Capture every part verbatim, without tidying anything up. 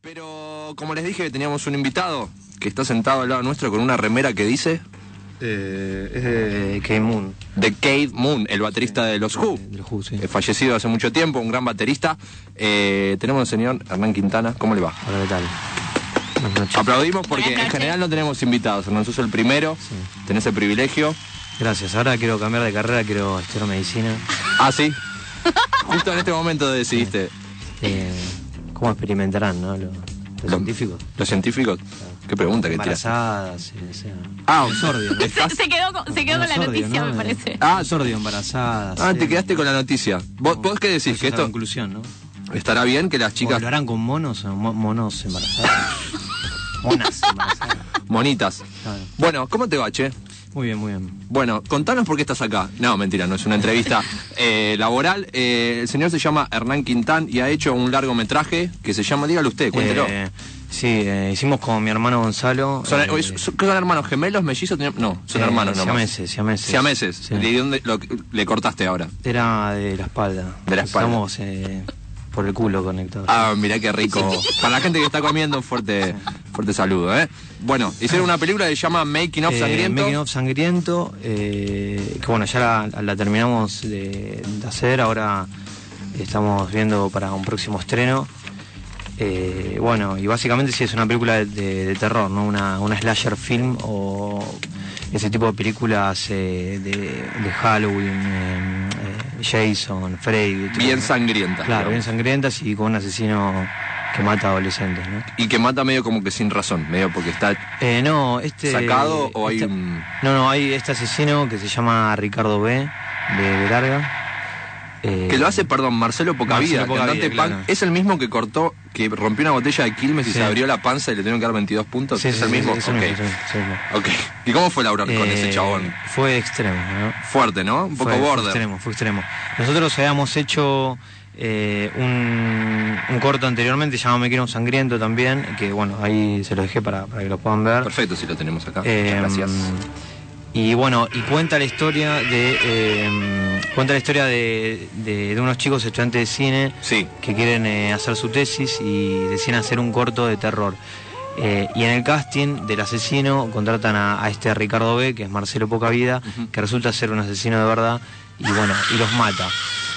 Pero como les dije, teníamos un invitado que está sentado al lado nuestro con una remera que dice... Eh, es de Cave Moon. De Cave Moon, el baterista sí, de los Who, de los Who sí. eh, fallecido hace mucho tiempo, un gran baterista. Eh, tenemos al señor Hernán Quintana. ¿Cómo le va? Hola, ¿qué tal? Buenas noches. Aplaudimos porque en general no tenemos invitados. Hernán, sos el primero, sí. Tenés el privilegio. Gracias, ahora quiero cambiar de carrera, quiero estudiar medicina. Ah, sí. Justo en este momento decidiste. Eh, ¿Cómo experimentarán, no? Los, los Lo, científicos. ¿Los científicos? Claro. ¿Qué pregunta que tiras? Embarazadas, sí, o sea. Ah, un sordio, ¿no? Se, se quedó con, se quedó con la sordio, noticia, ¿no? Me parece. Ah, sordio, embarazadas. Ah, sí. Te quedaste con la noticia. ¿Vos, ¿vos qué decís? Que esto... conclusión, ¿no? ¿Estará bien que las chicas... ¿Lo harán con monos o mo monos embarazadas? Monas embarazadas. Monitas. Claro. Bueno, ¿cómo te va, che? Muy bien, muy bien. Bueno, contanos por qué estás acá. No, mentira, no es una entrevista eh, laboral. Eh, el señor se llama Hernán Quintán y ha hecho un largometraje que se llama, dígalo usted, cuéntelo. Eh, sí, eh, hicimos con mi hermano Gonzalo. ¿Son, eh, son, son hermanos gemelos, mellizos? No, son eh, hermanos nomás. Siameses, siameses. Siameses. Sí. ¿De dónde lo, le cortaste ahora? Era de la espalda. De la espalda. Estamos eh, por el culo conectados. Ah, mirá qué rico. Para la gente que está comiendo, un fuerte, fuerte saludo, ¿eh? Bueno, hicieron una película que se llama Making of eh, Sangriento. Making of Sangriento, eh, que bueno, ya la, la terminamos de, de hacer, ahora estamos viendo para un próximo estreno. Eh, bueno, y básicamente sí es una película de, de, de terror, ¿no? Una, una slasher film o ese tipo de películas eh, de, de Halloween, eh, eh, Jason, Freddy. Bien sangrientas. Claro, ¿no? bien sangrientas y con un asesino que mata a adolescentes, ¿no? Y que mata medio como que sin razón, medio porque está eh, no, este, sacado o hay este, un... No, no, hay este asesino que se llama Ricardo B. de, de Larga. Eh, que lo hace, perdón, Marcelo Pocavida, Marcelo Pocavida, cantante claro. punk. Es el mismo que cortó, que rompió una botella de Quilmes y sí. se abrió la panza y le tuvieron que dar veintidós puntos. Sí, ¿Es sí, el sí, mismo? Sí, sí, okay. sí, sí, sí. ok. ¿Y cómo fue laburar eh, con ese chabón? Fue extremo, ¿no? Fuerte, ¿no? Un poco fue, border. Fue extremo, fue extremo. Nosotros habíamos hecho eh, un, un corto anteriormente llamado Me Quiero un Sangriento también, que bueno, ahí se lo dejé para, para que lo puedan ver. Perfecto, si lo tenemos acá. Eh, Gracias. Y bueno, y cuenta la historia de eh, cuenta la historia de, de, de unos chicos estudiantes de cine sí. que quieren eh, hacer su tesis y deciden hacer un corto de terror. Eh, y en el casting del asesino contratan a, a este Ricardo B, que es Marcelo Pocavida, uh-huh. que resulta ser un asesino de verdad y bueno, y los mata.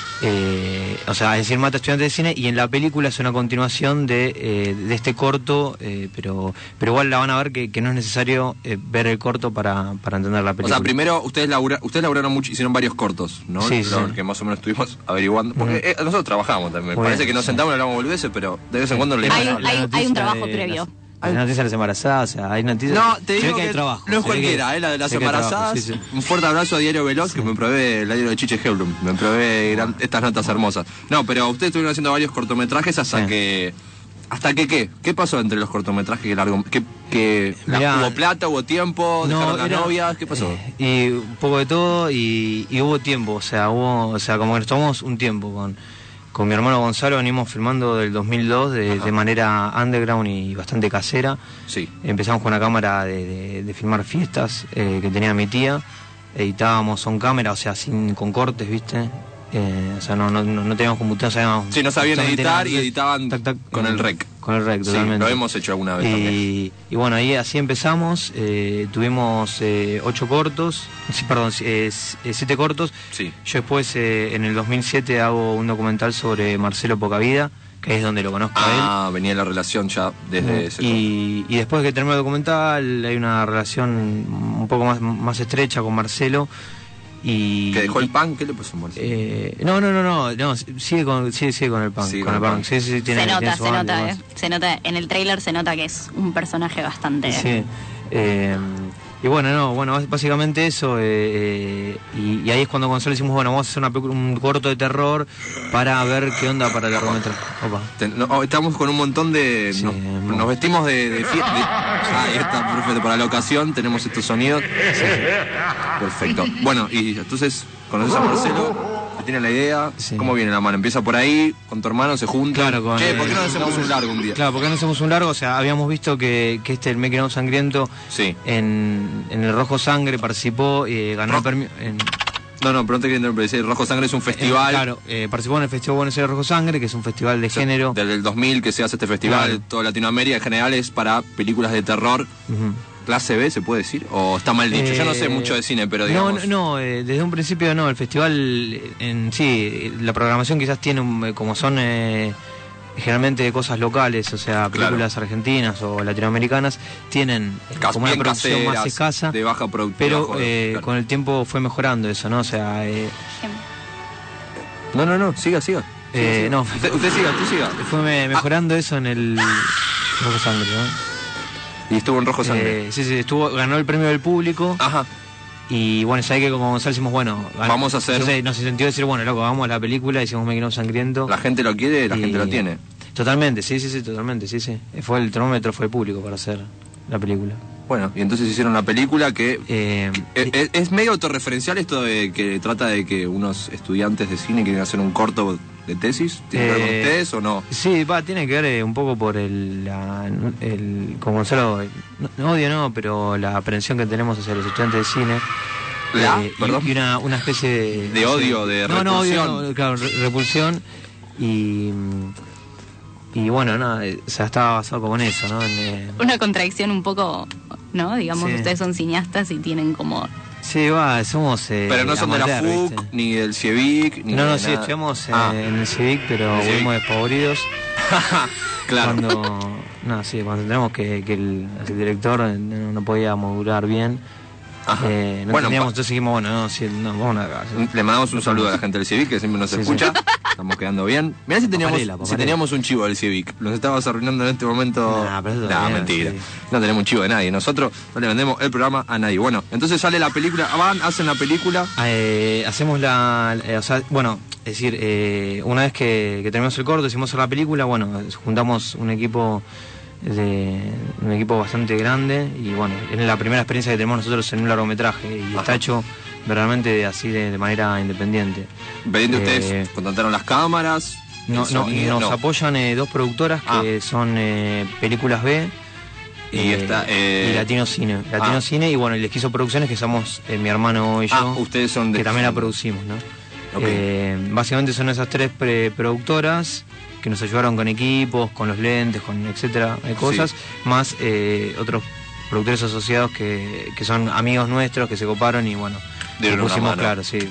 Eh, o sea, es decir, mata a estudiantes de cine y en la película es una continuación de, eh, de este corto, eh, pero pero igual la van a ver que, que no es necesario eh, ver el corto para, para entender la película. O sea, primero ustedes, labura, ustedes laburaron mucho, hicieron varios cortos, ¿no? Sí, Lo, sí. Que más o menos estuvimos averiguando. Porque uh-huh. eh, nosotros trabajamos también. Muy Parece bien, que nos sí. sentamos y hablamos boludeces, pero de vez en cuando le hay, la, hay, la hay un trabajo de, previo. Hay noticias de las embarazadas, o sea, hay noticias. No, te digo que, que hay trabajo. No es cualquiera, que, eh, la de las embarazadas. embarazadas. Sí, sí. Un fuerte abrazo a Diario Veloz, sí. Que me probé el diario de Chiche Heblum. Me probé gran, estas notas hermosas. No, pero ustedes estuvieron haciendo varios cortometrajes hasta sí. que... ¿Hasta que qué? ¿Qué pasó entre los cortometrajes que largo? ¿Qué, qué, Mirá, ¿Hubo plata, hubo tiempo? No, ¿Dejaron las era, novias? ¿Qué pasó? Eh, y un poco de todo y, y hubo tiempo, o sea, hubo, o sea, como que nos tomamos un tiempo con... Con mi hermano Gonzalo venimos filmando del dos mil dos de, de manera underground y bastante casera. Sí. Empezamos con una cámara de, de, de filmar fiestas eh, que tenía mi tía. Editábamos on cámara, o sea, sin con cortes, ¿viste? Eh, o sea, no, no, no teníamos computadora, sabíamos... Sí, no sabían editar y editaban tac, tac, con el rec. Con el rec, totalmente. Sí, lo hemos hecho alguna vez y, también. Y bueno, ahí así empezamos, eh, tuvimos eh, ocho cortos, sí, perdón, eh, siete cortos. Sí. Yo después, eh, en el dos mil siete, hago un documental sobre Marcelo Pocavida, que es donde lo conozco ah, a él. Ah, venía la relación ya desde ese y, y después que terminó el documental, hay una relación un poco más, más estrecha con Marcelo. Y, ¿Que dejó el punk? ¿Qué le pasó a Marcelo? Eh, no, no, no, no, no, sigue con, sigue, sigue con el punk. Sí, con el punk. punk. Sí, sí, tiene, se nota, tiene su se banda, nota, eh. Se nota, en el tráiler se nota que es un personaje bastante... Sí, eh, y bueno, no, bueno, básicamente eso, eh, y, y ahí es cuando Gonzalo decimos, bueno, vamos a hacer una, un corto de terror para ver qué onda para el largometraje. Opa. No, estamos con un montón de... Sí, nos, no. nos vestimos de... de, fie, de ah, ahí está, perfecto, para la ocasión tenemos estos sonidos. Sí, sí. Perfecto. Bueno, y entonces, conoces a Marcelo... ¿Tiene la idea? Sí. ¿Cómo viene la mano? ¿Empieza por ahí? ¿Con tu hermano se junta? Claro, con che, el, ¿por qué no hacemos un largo un día? Claro, ¿por qué no hacemos un largo? O sea, habíamos visto que, que este, el Me Quiero un Sangriento, sí. en, en el Rojo Sangre participó y eh, ganó Ro el premio... En, No, no, pero no te quiero interrumpir. Rojo Sangre es un festival. Eh, claro, eh, participó en el Festival Buenos Aires Rojo Sangre, que es un festival de o sea, género. Desde el dos mil que se hace este festival, Claro. toda Latinoamérica en general es para películas de terror. Ujú. ¿Clase B se puede decir? ¿O está mal dicho? Yo no sé Eh, mucho de cine, pero no, digamos... No, no, eh, desde un principio no. El festival en sí, la programación quizás tiene, un, eh, como son eh, generalmente cosas locales, o sea, películas Claro. argentinas o latinoamericanas, tienen eh, Cas- como una bien producción más caseras, escasa, de baja productividad. pero bajo- eh, claro. con el tiempo fue mejorando eso, ¿no? O sea, eh, No, no, no, siga, siga. Siga, Eh, siga. no. Usted, usted siga, usted siga. fue me- mejorando eso en el Rojo Sangre, ¿no? Y estuvo en Rojo Sangre. Eh, sí, sí, estuvo, ganó el premio del público. Ajá. Y bueno, sabés que como Gonzalo decimos, bueno, gan- Vamos a hacer- Entonces nos sintió decir, bueno, loco, vamos a la película, hicimos Mequino Sangriento. La gente lo quiere, la Y- gente lo tiene. Totalmente, sí, sí, sí, totalmente, sí, sí. Fue el termómetro, fue el público para hacer la película. Bueno, y entonces hicieron una película que... Eh, eh, eh, es medio autorreferencial esto de que trata de que unos estudiantes de cine quieren hacer un corto de tesis. ¿Tiene que ver con Eh, ustedes o no? Sí, va, tiene que ver eh, un poco por el, la, el como Gonzalo, no, no odio no, pero la aprensión que tenemos hacia los estudiantes de cine. ¿La? eh, y- Perdón. y, una, una especie de... De no sé, odio, de no, no, odio, repulsión. no, claro, re- repulsión. Y, y bueno, nada, eh, o sea, estaba basado como en eso, ¿no? En, eh, Una contradicción un poco, ¿no? Digamos, Sí. ustedes son cineastas y tienen como... sí, va, somos... eh, Pero no son de la amateur, F U ¿viste? C, ni del CIEVIC, ni No, de no, sí, nada. estudiamos eh, Ah, en el Civic, pero El Civic. fuimos despavoridos. claro. Cuando, no, sí, cuando tenemos que, que el, el director eh, no, no podía modular bien, Ajá. eh, no Bueno, teníamos, pa- entonces dijimos, bueno, no, sí, no, vamos a... Le mandamos un saludo a la gente del CIEVIC que siempre nos Sí, escucha. Estamos quedando bien. Mirá si teníamos, Paparela, si paparela. teníamos un chivo del CIEVIC. Nos estabas arruinando en este momento. Nah, pero eso Nah, también, mentira. sí. No tenemos un chivo de nadie. Nosotros no le vendemos el programa a nadie. Bueno, entonces sale la película. Van, hacen la película. Eh, hacemos la... eh, o sea, bueno, es decir, eh, una vez que, que terminamos el corto, hicimos la película, bueno, juntamos un equipo de un equipo bastante grande y bueno, es la primera experiencia que tenemos nosotros en un largometraje y Ajá. está hecho verdaderamente así de, de manera independiente. Pendiente Eh, ustedes contrataron las cámaras. No, el no, sonido, nos no. apoyan eh, dos productoras que Ah. son eh, Películas B Y eh, está, eh, y Latino Cine. Latino ah. Cine y bueno, y Les Quiso Producciones, que somos eh, mi hermano y yo, Ah, ustedes son de. que también la producimos, ¿no? Ok. Eh, básicamente son esas tres pre- productoras que nos ayudaron con equipos, con los lentes, con etcétera, de cosas, más eh, otros productores asociados que, que son amigos nuestros que se coparon y bueno, Dieron lo una pusimos mano. claro, sí.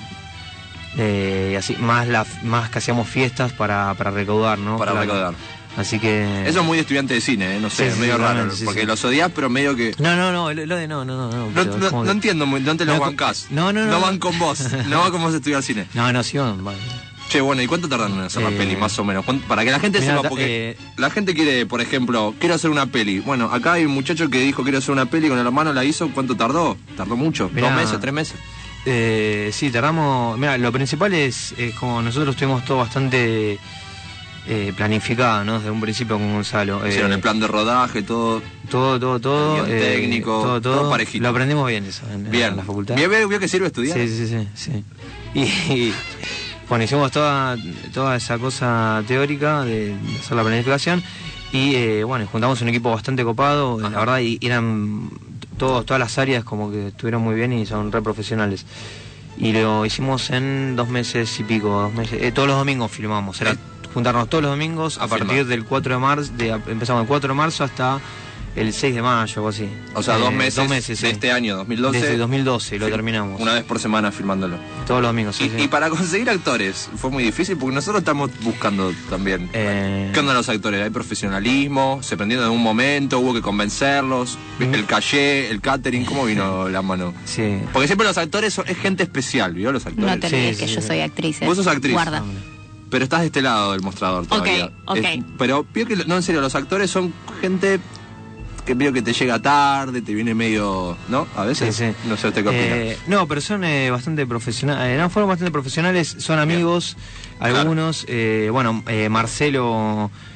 Eh, y así, más la, más que hacíamos fiestas para, para recaudar, ¿no? Para Claro. recaudar. Así que. Eso es muy de estudiante de cine, ¿eh? No sé, Sí, sí, medio raro. realmente, sí, porque sí. los odias, pero medio que. No, no, no, lo, lo de no, no, no. No, No, pero no- como no que- entiendo, muy- no te lo No, bancás. no, no, no. No van con vos. No van con vos a estudiar cine. No, no, sí, bueno, vale. Che, bueno, ¿y cuánto tardan en hacer la Eh, peli, más o menos? ¿Cuánto- Para que la gente mirá, sepa, ta- porque eh, la gente quiere, por ejemplo, quiero hacer una peli. Bueno, acá hay un muchacho que dijo quiero hacer una peli con el hermano, la hizo. ¿Cuánto tardó? Tardó mucho. Mirá. ¿Dos meses, tres meses? Eh, sí, tardamos. Mira, lo principal es, es como nosotros tuvimos todo bastante eh, planificado, ¿no? Desde un principio con Gonzalo. Eh, Hicieron el plan de rodaje, todo. Todo, todo, todo. El guión técnico, todo, todo. todo parejito. Lo aprendimos bien eso en, en Bien. la facultad. ¿Vio, vio- vio que sirve estudiar? Sí, sí, sí, sí. Y, y, bueno, hicimos toda, toda esa cosa teórica de, de hacer la planificación y eh, bueno, juntamos un equipo bastante copado, Ajá. la verdad, y eran todos, todas las áreas como que estuvieron muy bien y son re profesionales. Y lo hicimos en dos meses y pico, dos meses. Eh, todos los domingos filmamos, era Eh. juntarnos todos los domingos A a, partir filmar. del cuatro de marzo, de, empezamos el cuatro de marzo hasta el seis de mayo, algo así. O sea, Eh, dos meses, dos meses de sí. este año, dos mil doce. Desde dos mil doce lo Fil- terminamos. Una vez por semana filmándolo. Todos los domingos, sí, Y, sí. y para conseguir actores, fue muy difícil porque nosotros estamos buscando también. Eh, ¿Qué onda los actores? ¿Hay profesionalismo? ¿Se prendieron en un momento? ¿Hubo que convencerlos? Mm. ¿El calle? ¿El catering? ¿Cómo vino la mano? Sí. Porque siempre los actores son, es gente especial, ¿vio? Los actores. No te Sí, olvides sí, que sí, yo sí. soy actriz. ¿eh? Vos sos actriz. Guarda. Pero estás de este lado del mostrador todavía. ok. Es- pero vio que, no, en serio, los actores son gente que veo que te llega tarde, te viene medio, ¿no? A veces, Sí, sí. no sé usted qué opina. Eh, no, pero son eh, bastante profesionales. no, fueron bastante profesionales, son amigos, algunos. eh, bueno, eh, Marcelo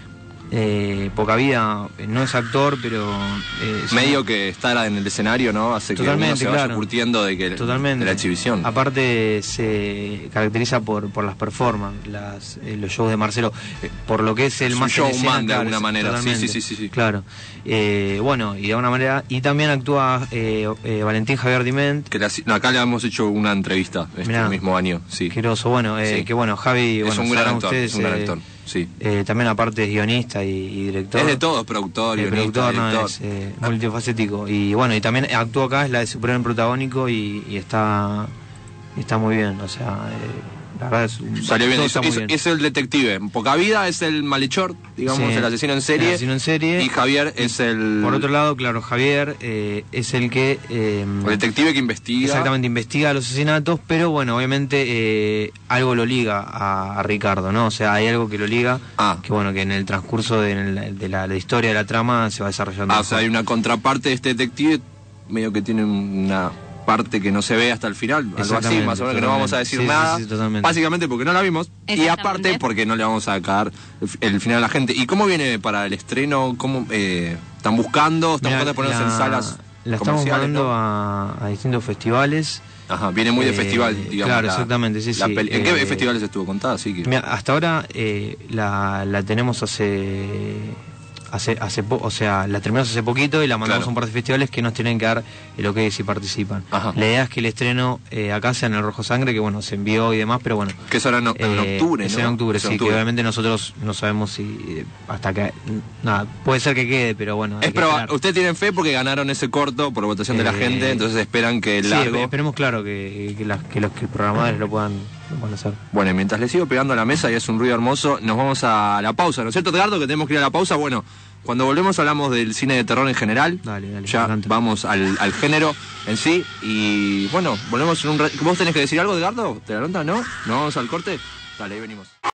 Eh, Poca Vida eh, no es actor, pero... Eh, Medio sí, que estar en el escenario, ¿no? Hace que uno se vaya claro. curtiendo de, que, Totalmente. de la exhibición. Aparte se caracteriza por, por las performances, las, eh, los shows de Marcelo, eh, por lo que es el Es un más en escena, showman de claro, alguna es- manera. Sí, totalmente. sí, sí, sí, sí. Claro. Eh, bueno, y de alguna manera... Y también actúa eh, eh, Valentín Javier Diment. Que la- no, acá le hemos hecho una entrevista este Mirá. mismo año, sí. Qué groso, bueno, eh, Sí. que bueno, Javi, Es bueno, un gran sabrán actor, ustedes, es un gran eh, actor, sí. eh, también aparte es guionista y, y director. Es de todo, es productor, El guionista, productor, no, director. es eh, multifacético. Y bueno, y también actuó acá, es la de Superman protagónico y, y está está muy bien, o sea, eh, la verdad es un, Salió bien, todo es, está muy es- bien. es el detective. Poca Vida es el malhechor, digamos, Sí. el asesino en serie. El asesino en serie. Y Javier es el, Por otro lado, claro, Javier eh, es el que... eh, el detective que investiga. Exactamente, investiga los asesinatos, pero bueno, obviamente eh, algo lo liga a, a Ricardo, ¿no? O sea, hay algo que lo liga, Ah. que bueno, que en el transcurso de, de la, la historia de la trama se va desarrollando. Ah, o sea, hay mejor. una contraparte de este detective, medio que tiene una parte que no se ve hasta el final, algo así, Exactamente, más o menos, que no vamos a decir totalmente. Sí, nada. sí, sí, totalmente. Básicamente porque no la vimos y Exactamente. aparte porque no le vamos a caer el, f- el final a la gente. ¿Y cómo viene para el estreno? ¿Cómo eh, están buscando? ¿Están Mirá, buscando ponerse la- en salas La estamos comerciales, mandando no? a, a distintos festivales. Ajá, viene muy de Eh, festival, digamos. claro, la- exactamente, sí, la sí, peli- ¿En qué eh, festivales estuvo contada? Así que... Mira, hasta ahora eh, la, la tenemos hace hace hace po- o sea, la terminamos hace poquito y la mandamos Claro. a un par de festivales que nos tienen que dar el ok si participan. Ajá. La idea es que el estreno eh, acá sea en el Rojo Sangre, que bueno, se envió y demás, pero bueno. Que eso era en, en eh, octubre, es ¿no? en octubre, Es en sí, octubre. que obviamente nosotros no sabemos si eh, hasta que nada, puede ser que quede, pero bueno. hay Es que proba- esperar. Ustedes tienen fe porque ganaron ese corto por votación de la Eh, gente, entonces esperan que el Sí, largo... esperemos claro que, que, las- que los que los programadores lo puedan, lo puedan hacer. Bueno, y mientras le sigo pegando a la mesa y es un ruido hermoso, nos vamos a la pausa, ¿no es cierto, Edgardo? Que tenemos que ir a la pausa. Bueno, cuando volvemos hablamos del cine de terror en general. Dale, dale, Ya me encanta. vamos al, al género en sí. Y bueno, volvemos en un... ra- ¿Vos tenés que decir algo, Edgardo? ¿Te la nota? ¿No? ¿No vamos al corte? Dale, ahí venimos.